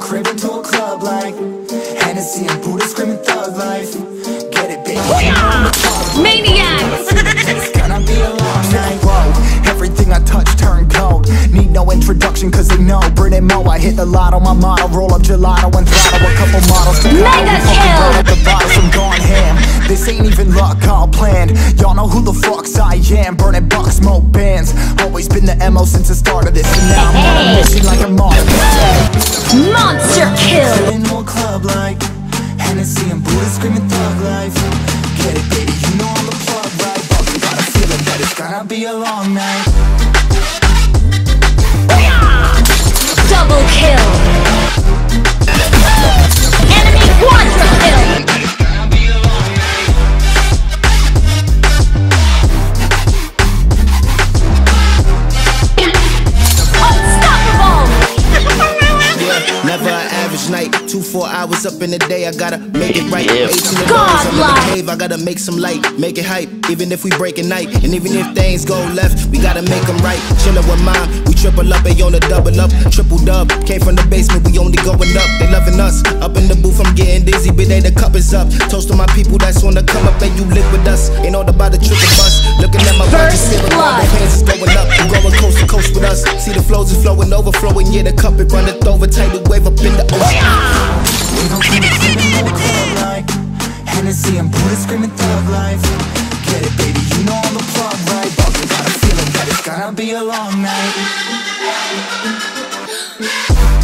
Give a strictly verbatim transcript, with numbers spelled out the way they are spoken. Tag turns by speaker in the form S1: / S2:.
S1: crib into a club like Hennessy and Buddha screaming thug life. Get it, baby.
S2: Maniacs!
S1: It's gonna be a long night. Whoa, everything I touch turn cold. Need no introduction cause they know Brit and Mo. I hit the lotto, my motto. Roll up gelato and throttle a couple models to
S2: Mega kill!
S1: Roll up the bottles, I'm gone ham. This ain't even luck, all planned. Y'all know who the fucks I am. Burning bucks, smoke bands. Always been the M O since the start of this. And now I'm on a mission like a monster.
S2: Monster kill!
S1: Into a club like Hennessy and Buddha screaming thug life. Get it, baby, you know I'm the plug, right? But you got a feeling that it's gonna be a long night.
S2: Double kill! Enemy quadra kill!
S3: Never an average night, two, four hours up in the day, I gotta make it right.
S2: Yeah.
S3: eighteen of
S2: God
S3: those, I'm in the cave, I gotta make some light, make it hype, even if we break a night. And even if things go left, we gotta make them right. Chillin' with mom, we triple up, they on the double up, triple dub. Came from the basement, we only going up, they loving us. Up in the booth, I'm getting dizzy, but they the cup is up. Toast to my people that's on the come up, and you live with us. Ain't all about the triple bus, looking at my body, feeling all the pains is going up. You going coast to coast with us, see the flows is flowing, overflowing, yeah, the cup it runneth over, tidal wave up in the ocean.
S1: We gon' keep it screaming in the club like Hennessy and Buddha screaming thug life. Get it, baby, you know I'm the plug, right? But you got a feeling that it's gonna be a long night.